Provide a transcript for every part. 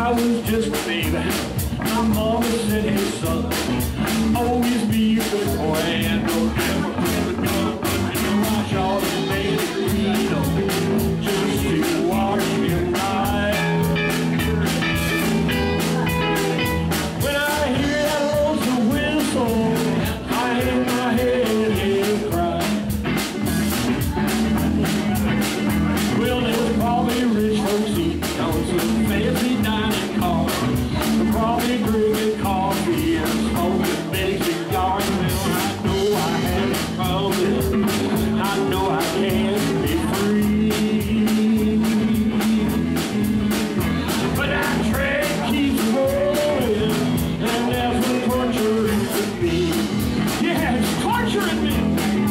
I was just a baby, my mama said, hey son, always be a good boy and don't ever quit the gun. And you watch all the babies read just to watch me ride. When I hear that lonesome whistle, I hang my head and cry. Well, there's probably rich folks eating on some fancy dining cars, probably drinking coffee and smoking big cigars. Well, I know I have a problem. I know I can't be free, but that train keeps rolling, and that's what torture is to me. Yeah, it's torturing me.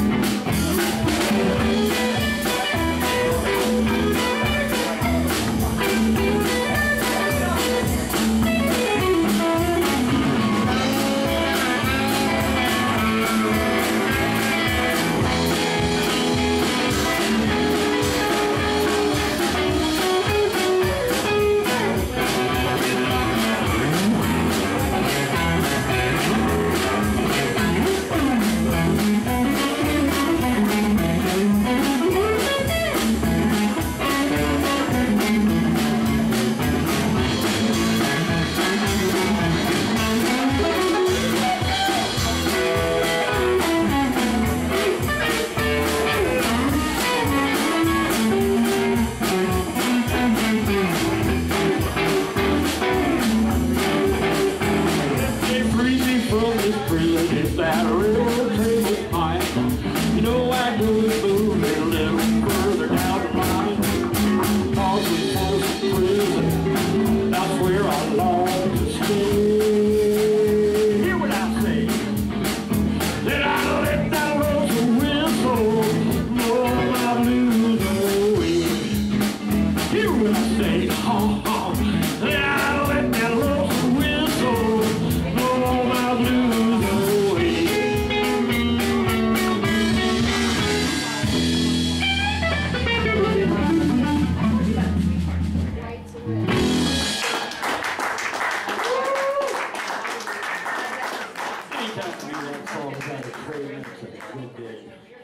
If that railroad train was mine, you know I'd go and move a little further down the line. Cause we Folsom prison, that's where I long to stay. Hear what I say, that I let that lonesome whistle blow my blues away. Hear what I say, ha ha, that I let that lonesome whistle blow my blues away. Anytime we write songs out of train, it's a good day.